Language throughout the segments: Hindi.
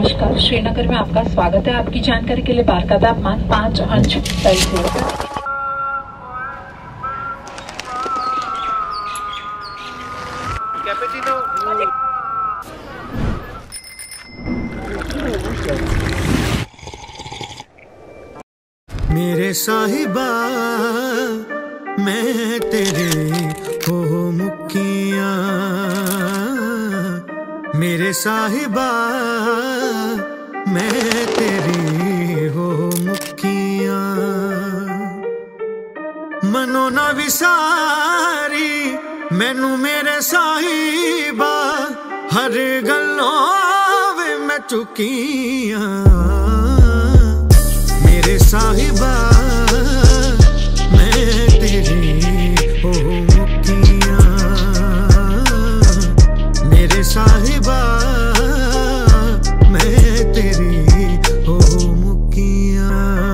नमस्कार, श्रीनगर में आपका स्वागत है। आपकी जानकारी के लिए बाहर का तापमान 5 अंश सेल्सियस है। मेरे साहिबा मैं तेरे हो मुखियां, मेरे साहिबा मैं तेरी हो मुखियां, मनो ना विसारी मैनू मेरे साहिबा, हर गल्लों वे मैं चुकियां, मेरे साहिबा मैं तेरी हो मुखियां, मेरे साहिबा मैं तेरी हो मुखियां।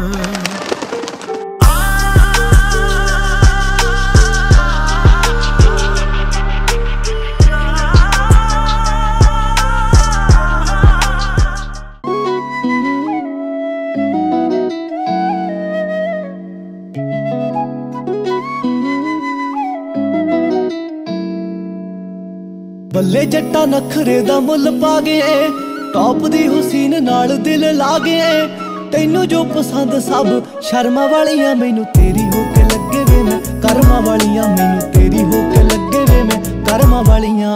बल्ले जट्टा नखरे दा मुल पा गए, टॉप दी हुसीन नाल दिल ला गए, तैनू जो पसंद सब शर्मा वालियां मैनू तेरी होके लगे वे, मैं कर्मा वालियां मैनू तेरी होके लगे वे, मैं कर्मा वालियां।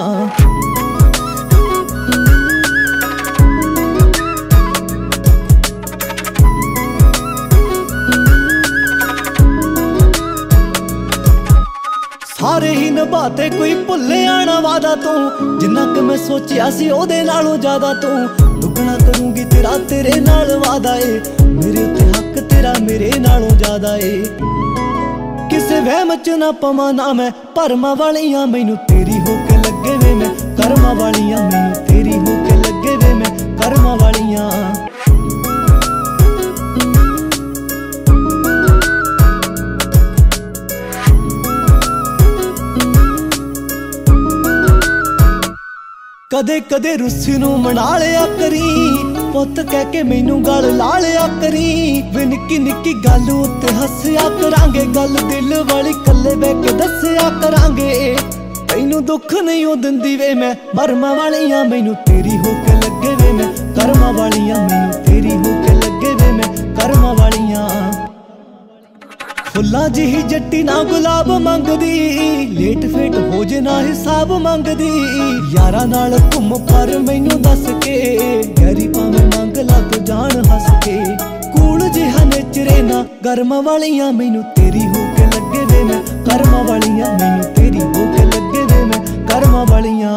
सारे ही निभाते कोई भुल्ले आना वादा तू, जिन्ना कि मैं सोचिया सी ओदे नालों ज्यादा तू दुगना करूंगी तेरा तेरे नाल वादा ए, मेरे उत्ते हक तेरा मेरे नालों ज्यादा ए, किसे वहम च ना पवां ना मैं भरमा वालियां मैनू तेरी होके लगे वे, मैं कर्मा वालियां मैनू तेरी होके लगे वे, मैं कर्मा वालियां। कदे कदे रुस्सी नू मना लिया करी, पुत कह के मैनू गल ला लिया करी, वे निक्की निक्की गल उत्ते हस्या करांगे, गल दिल वाली कल्ले बह के दस्या करांगे, तैनू दुख नहीं हो दिंदी वे, मैं भरमा वालियां मैनू तेरी होके लगे वे, मैं कर्मा वालियां मैनू तेरी होके लगे वे, मैं कर्मा वालियां। फुल्लां जिही जट्टी ना गुलाब मंगदी, लेट फेट हो जे ना हिसाब मंगदी, यारा नाल घुम पर मैनू दस के, गैरी भावें मंग ला तो जान हस के, कूल जिहा नेचरे ना गर्मा वालियां मैनू तेरी होके लगे वे, मैं कर्मा वालियां मैनू तेरी होके लगे वे, मैं कर्मा वालियां।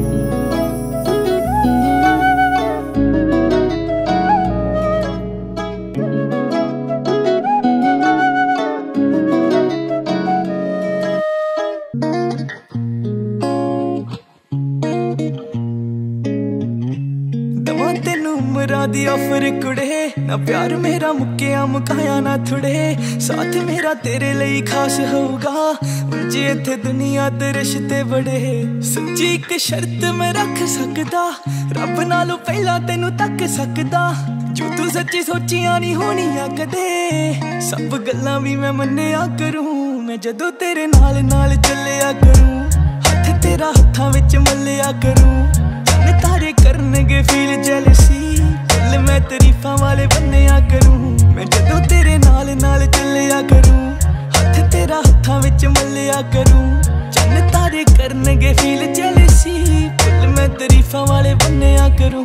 दी ऑफर कुड़े ना प्यार मेरा मुक्किया मुकाया ना थुड़े, साथ मेरा तेरे लिए खास होगा, जे इत्थे दुनिया ते रिश्ते बड़े, सच्ची एक शर्त मैं रख सकदा, रब नालों पहला तेनू तक सकदा, जो तू सच्ची सोचिया नहीं होनिया कदे, सब गल्लां भी मैं मन्निया करूं, मैं जदों तेरे नाल नाल चलिया करूं, हथ तेरा हत्थां विच मल्लिया करूं, चन्न तारे करनगे फील जेलसी, मैं तरीफां वाले बन्निया करूं, मैं जदों तेरे नाल नाल चलिया करूं, हथ तेरा हत्थां विच मल्लिया करूं, चन्न तारे करनगे फील जेलसी, फुल मैं तरीफां वाले बन्निया करूं।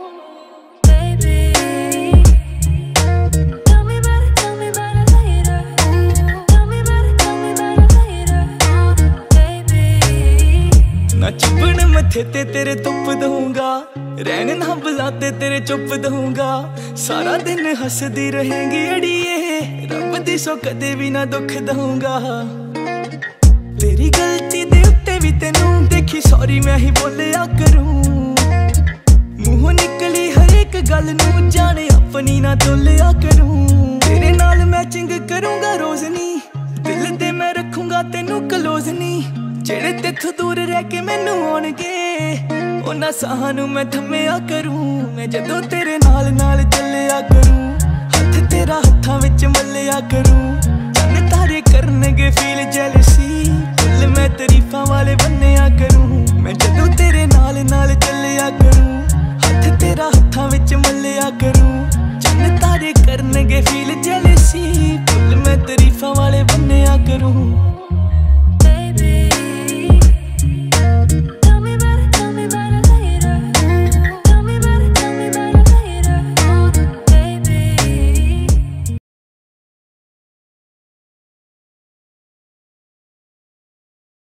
ना चुभन मथे ते तेरे तुप दूंगा, रहन ना बुलाते तेरे चुप दूंगा, सारा दिन हंसदी रहेंगी अड़िए, रब दी सो कदे भी ना दुख दूंगा, तेरी गलती दे उत्ते भी तेनू देखी सॉरी मैं ही बोलिया करूं, मुंह निकली हर एक गल नू जाने अपनी ना तोलिया करूं, तेरे नाल मैचिंग करूंगा रोज नी, दिल दे मैं रखूंगा तेनू क्लोज नी, जेड़े तेथों दूर रह के मैनू आउणगे उन्हां साहां नूं मैं थम्मिया करूं, मैं जदों तेरे नाल नाल चलिया करूं, हथ तेरा हत्थां विच मलिया करूं, चन्न तारे करनगे फील जैलसी, फुल मैं तरीफां वाले बन्निया करूं, मैं जदों तेरे नाल नाल चलिया करूं, हथ तेरा हत्थां विच मलिया करूं, चन्न तारे करनगे फील जैलसी, फुल मैं तरीफां वाले बन्निया करूं।